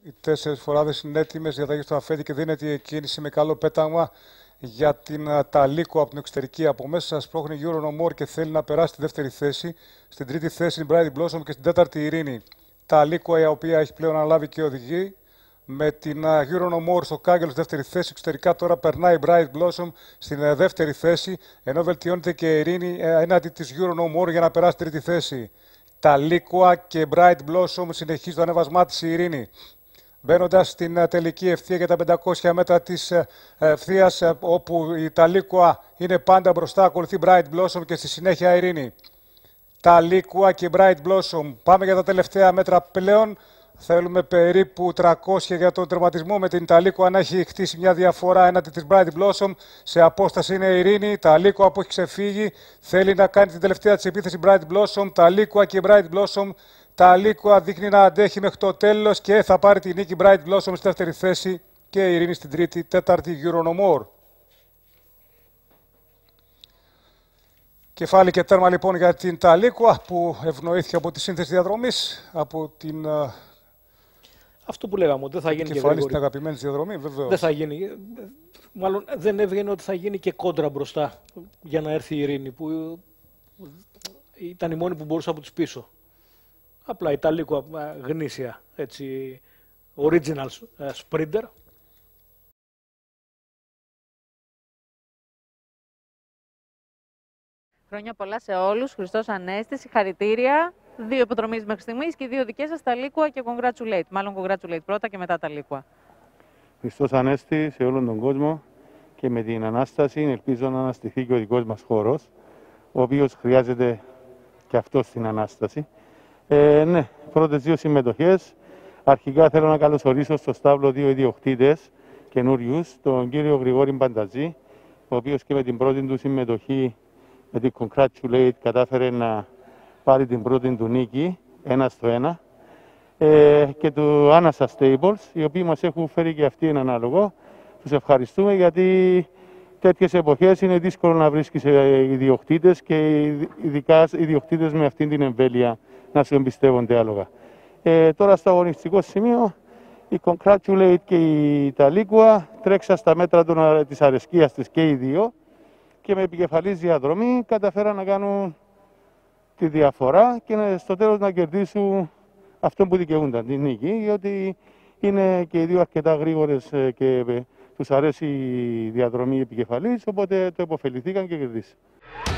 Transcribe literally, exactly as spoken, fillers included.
Οι τέσσερις φοράδες είναι έτοιμες, διαταγή στο αφέντη και δίνεται η κίνηση με καλό πέταγμα για την Ταλίκο από την εξωτερική από μέσα. Σπρώχνει η Euro No More και θέλει να περάσει στη δεύτερη θέση. Στην τρίτη θέση η Bright Blossom και στην τέταρτη η Ειρήνη. Ταλίκο, η οποία έχει πλέον αναλάβει και οδηγεί. Με την Euro No More στο κάγκελο στη δεύτερη θέση. Εξωτερικά τώρα περνάει η Bright Blossom στην δεύτερη θέση. Ενώ βελτιώνεται και η Ειρήνη έναντι της Euro No More για να περάσει στην τρίτη θέση. Ταλίκοα και Bright Blossom συνεχίζει το ανέβασμά της η Ειρήνη. Μπαίνοντας στην τελική ευθεία για τα πεντακόσια μέτρα της ευθείας, όπου η Ταλίκοα είναι πάντα μπροστά, ακολουθεί Bright Blossom και στη συνέχεια η Ειρήνη. Ταλίκοα και Bright Blossom. Πάμε για τα τελευταία μέτρα πλέον. Θέλουμε περίπου τριακόσια για τον τερματισμό, με την Ταλίκοα να έχει χτίσει μια διαφορά έναντι της Bright Blossom. Σε απόσταση είναι η Ειρήνη. Ταλίκοα που έχει ξεφύγει θέλει να κάνει την τελευταία της επίθεση Bright Blossom. Ταλίκοα και Bright Blossom. Ταλίκοα δείχνει να αντέχει μέχρι το τέλος και θα πάρει τη νίκη Bright Blossom στη δεύτερη θέση και η Ειρήνη στην τρίτη, τέταρτη Euro No More. Κεφάλι και τέρμα λοιπόν για την Ταλίκοα που ευνοήθηκε από τη σύνθεση διαδρομής, από την... Αυτό που λέγαμε, ότι δεν θα γίνει και κεφάλι στην αγαπημένη διαδρομή, βεβαίως. Δεν θα γίνει. Μάλλον δεν έβγαινε ότι θα γίνει και κόντρα μπροστά για να έρθει η Ειρήνη, που ήταν η μόνη που μπορούσε από τους πίσω. Απλά η Ταλίκοα γνήσια, έτσι, original sprinter. Χρόνια πολλά σε όλους. Χριστός Ανέστη, συγχαρητήρια. Δύο υποδρομίες μέχρι στιγμής και δύο δικές σας, Ταλίκοα και congratulate. Μάλλον congratulate πρώτα και μετά Ταλίκοα. Χριστός Ανέστη σε όλον τον κόσμο και με την Ανάσταση ελπίζω να αναστηθεί και ο δικός μας χώρος, ο οποίος χρειάζεται και αυτό στην Ανάσταση. Ε, ναι, πρώτες δύο συμμετοχές. Αρχικά θέλω να καλωσορίσω στο στάβλο δύο ιδιοκτήτες καινούριους, τον κύριο Γρηγόρη Μπανταζή, ο οποίος και με την πρώτη του συμμετοχή, με την Congratulate, κατάφερε να πάρει την πρώτη του νίκη, ένα στο ένα, ε, και του Anasa Stables, οι οποίοι μας έχουν φέρει και αυτοί έναν ανάλογο. Τους ευχαριστούμε, γιατί τέτοιες εποχές είναι δύσκολο να βρίσκεις ιδιοκτήτες και ειδικά ιδιοκτήτες με αυτήν την εμβέλεια να σου εμπιστεύονται άλογα. Ε, τώρα στο αγωνιστικό σημείο, η Congratulate και η Ταλίκοα τρέξαν στα μέτρα των, της αρεσκίας της και οι δύο και με επικεφαλής διαδρομή καταφέραν να κάνουν τη διαφορά και στο τέλος να κερδίσουν αυτό που δικαιούνταν, την νίκη, διότι είναι και οι δύο αρκετά γρήγορες και τους αρέσει η διαδρομή επικεφαλής, οπότε το επωφεληθήκαν και κερδίσαν.